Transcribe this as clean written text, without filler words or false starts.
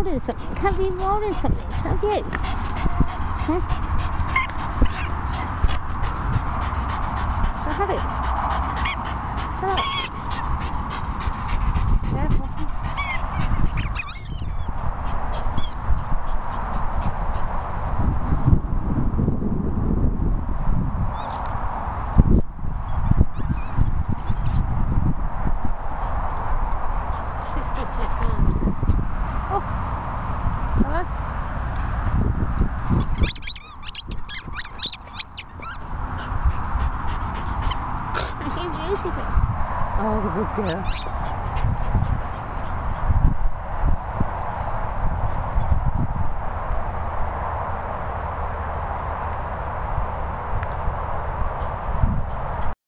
holding something? Have you holding something? Have you? Huh? So have it. Come on. Careful. Oh, hello. Thank you, beautiful. Oh, that's a good girl.